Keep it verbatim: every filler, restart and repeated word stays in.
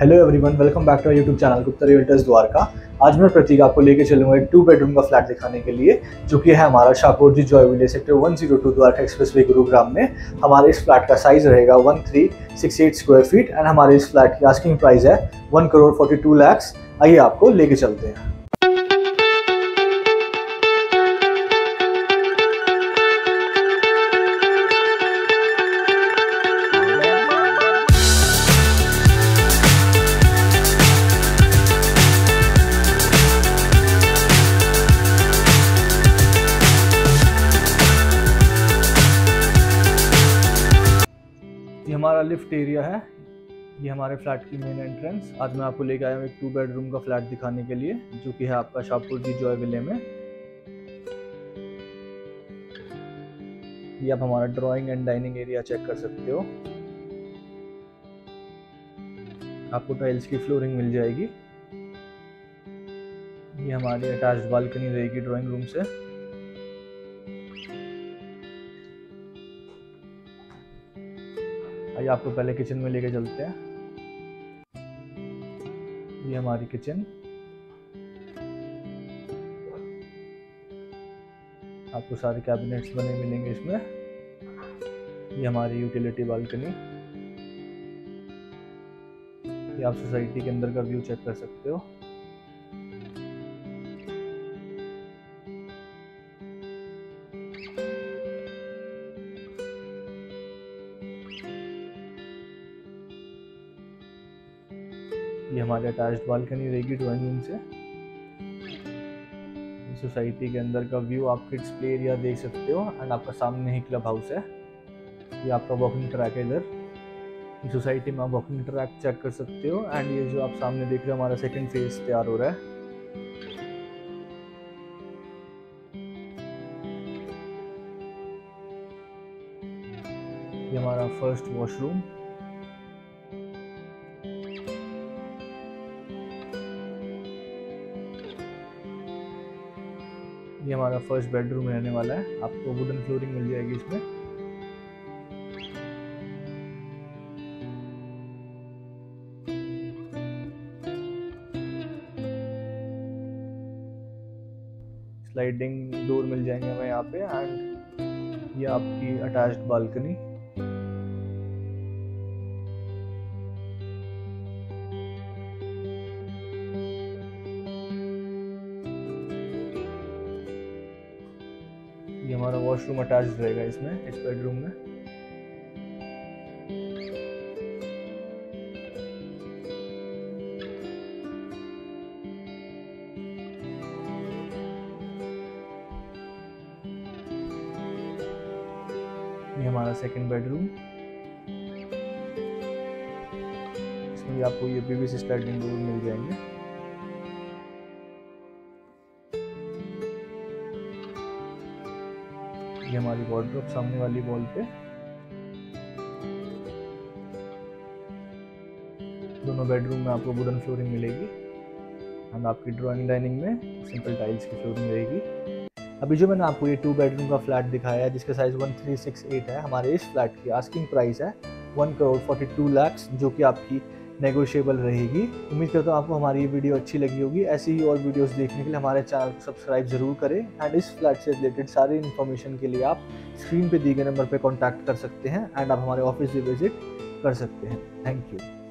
Hello everyone, welcome back to our YouTube channel Gupta realtors Dwarka. आज मैं प्रतीक आपको लेके चलूंगा एक टू बेडरूम का फ्लैट दिखाने के लिए, जो कि है हमारा Shapoorji Joyville sector one zero two Dwarka expressway Gurugram में। हमारे इस फ्लैट का साइज रहेगा one three six eight square feet and हमारे इस फ्लैट की आस्किंग प्राइस है one crore forty two lakhs. आइए आपको लेके चलते हैं। ये हमारा लिफ्ट एरिया है, ये हमारे फ्लैट की मेन एंट्रेंस। आज मैं आपको लेके आया हूँ एक टू बेडरूम का फ्लैट दिखाने के लिए, जो कि है आपका शाहपुर जी जॉय विले में। ये आप हमारा drawing and dining area check कर सकते हो। आपको टाइल्स की फ्लोरिंग मिल जाएगी। ये हमारी अटैच्ड बालकनी रहेगी ड्राइंग रूम से। आइए आपको पहले किचन में लेके चलते हैं। ये हमारी किचन, आपको सारे कैबिनेट्स बने मिलेंगे इसमें। ये हमारी यूटिलिटी बालकनी। ये आप सोसाइटी के अंदर का व्यू चेक कर सकते हो। ये हमारी अटैच्ड बालकनी रहेगी ड्राइंग रूम से। सोसाइटी के अंदर का व्यू, आप किड्स प्ले एरिया देख सकते हो एंड आपका सामने ही क्लब हाउस है। ये आपका वॉकिंग ट्रैक है इधर। इस सोसाइटी में आप वॉकिंग ट्रैक चेक कर सकते हो एंड ये जो आप सामने देख रहे हो हमारा सेकंड फेज तैयार हो रहा है। ये हमारा फर्स्ट वॉशरूम। ये हमारा फर्स्ट बेडरूम रहने वाला है। आपको वुडन फ्लोरिंग मिल जाएगी इसमें। स्लाइडिंग डोर मिल जाएंगे हमें यहाँ पे एंड ये आपकी अटैच्ड बालकनी। ये हमारा वॉशरूम अटैच्ड रहेगा इसमें, इस बेडरूम में। ये हमारा सेकंड बेडरूम। इसमें आपको ये पीवीसी स्लाइडिंग डोर मिल जाएंगे। ये हमारी वार्डरोब सामने वाली वॉल पे। दोनों बेडरूम में आपको वुडन फ्लोरिंग मिलेगी एंड आपकी ड्राइंग डाइनिंग में सिंपल टाइल्स की फ्लोरिंग रहेगी। अभी जो मैंने आपको ये टू बेडरूम का फ्लैट दिखाया है, जिसका size one three six eight है, हमारे इस फ्लैट की आस्किंग प्राइस है one crore forty two lakhs, जो कि आपकी नेगोशिएबल रहेगी। उम्मीद करता हूँ आपको हमारी ये वीडियो अच्छी लगी होगी। ऐसी ही और वीडियोस देखने के लिए हमारे चैनल को सब्सक्राइब जरूर करें एंड इस फ्लैट से रिलेटेड सारी इन्फॉर्मेशन के लिए आप स्क्रीन पे दिए गए नंबर पे कांटेक्ट कर सकते हैं एंड आप हमारे ऑफिस भी विजिट कर सकते हैं। Thank you.